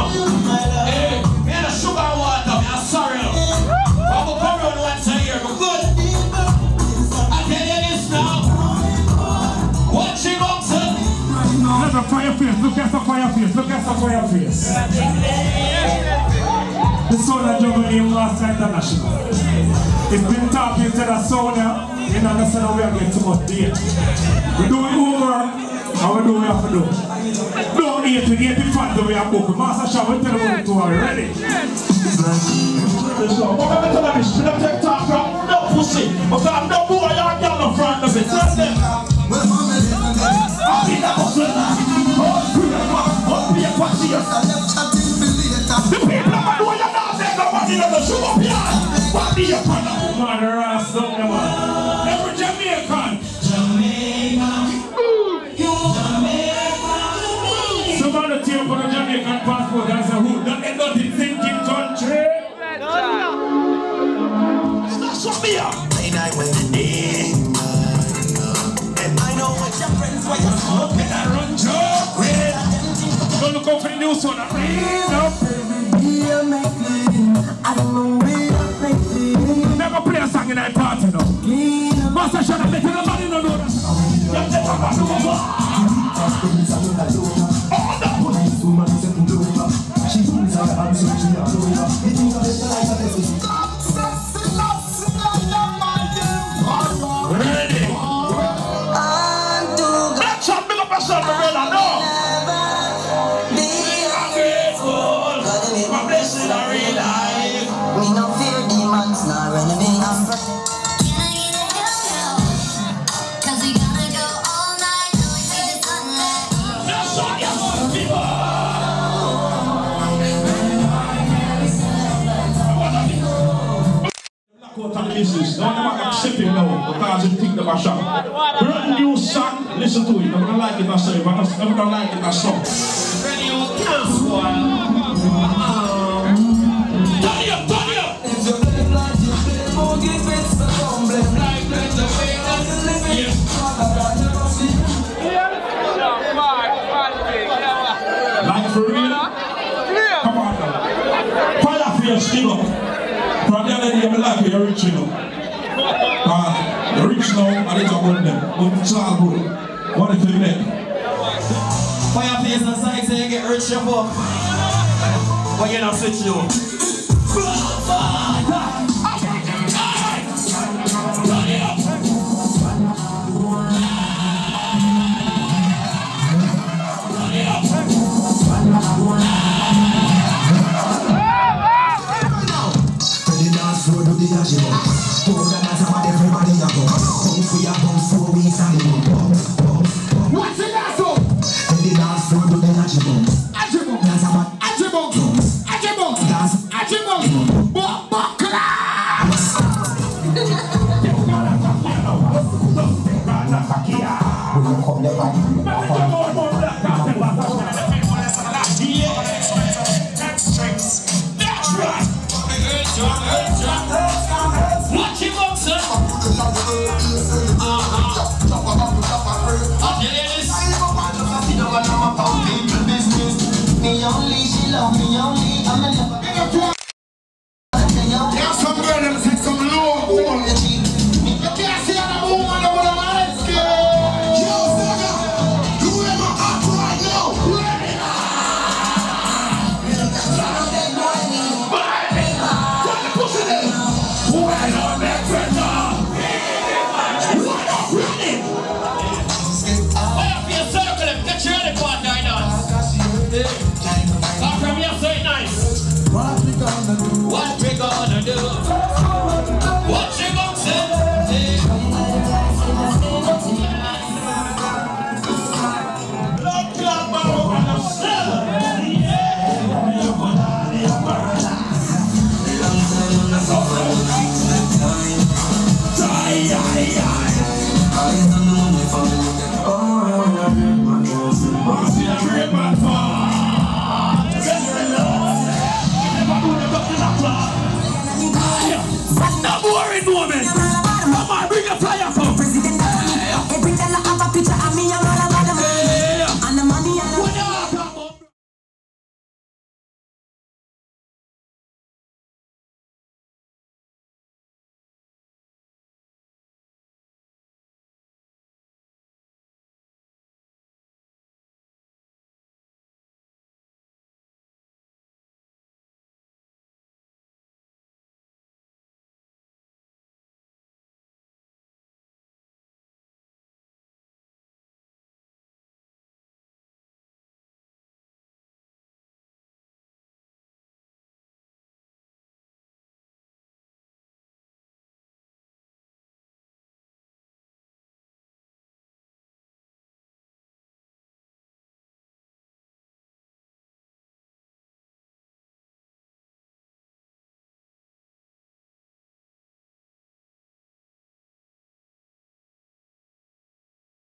Hey, me and a sugar water, me a sorry. I'm gonna come around once a year, but good. I tell you this now. What you got, son? Look at Fireface, look at the Fireface, look at the Fireface. The sound of jungle name Master International. It's been talking to the sound here, you understand we are getting too much date. We do it over, and we do what we have to do. Don't eat to get the fun the way I book. Master Shah will tell you what to do already. So, what am I telling you? Should I take talk from no pussy? But I'm no boy, I'm down in front of it. Trust them. I'll be the hustler. The people are doing it now, they're not money on the show up here. What do you call them? Mother ass up them man. Every Jamaican. Somebody take for the Jamaican passport as a hood. That ain't not the thinking country. That's what me up. I went the day. And I know what your friends were smoking. I run joke with. Don't look out for the news one. Never play a song in that party now. Master Shah make nobody know that. Ready? That's a big up a son, brother, no. I'm grateful for blessing our real life. We no fear demons, nor enemy. Cause we gonna go all night till we see the sunlight. That's all you want, people. Black out of the business. Don't ever accept him now because you think them a shot. Brand new song, listen to it. I'm gonna like it, I say. I'm gonna like it, I song. Ready, you can't spoil. Turn it up, turn it up. Like for real? Come on now. Fireface still up. From the other day, I'm like you're rich, you know. You're rich now, and it's about them. But it's all good. What if you make? Fireface and Sykes say you get rich, you fuck. But you're not switch you. What's it that so? Me only, she love me only. I'm a never. Some girl them take some low. You can't see a woman over the man's skin. Yo, Saga, you ever act right now? Ready? Turn the pussy there. When I'm back right now. Ready? Fire circle, get you ready for it, Come from here, say nice. What we gonna do? What we gonna do? What you gonna say? Love club, man, and I'm selling. No boring moment. Come on, bring a fire phone. Every time I have a picture of me, I'm